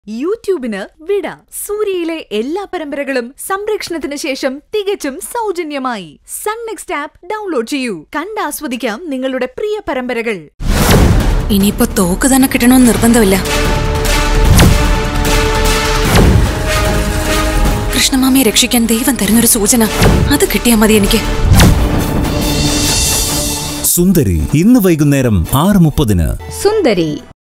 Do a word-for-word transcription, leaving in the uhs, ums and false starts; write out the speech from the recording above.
യൂട്യൂബിന് വിട. സൂര്യയിലെ എല്ലാ പരമ്പരകളും സംരക്ഷണത്തിന് ശേഷം തികച്ചും സൗജന്യമായി സൺ നെക്സ്റ്റ് ആപ്പ് ഡൗൺലോഡ് ചെയ്യൂ. കണ്ടാസ്വദിക്കാം നിങ്ങളുടെ പ്രിയ പരമ്പരകൾ. ഇനിയിപ്പോ തോക്ക് തന്നെ കിട്ടണമെന്ന് നിർബന്ധമില്ല. കൃഷ്ണമാമിയെ രക്ഷിക്കാൻ ദൈവം തരുന്നൊരു സൂചന അത് കിട്ടിയാൽ മതി എനിക്ക്. സുന്ദരി ഇന്ന് വൈകുന്നേരം ആറ് മുപ്പതിന്. സുന്ദരി.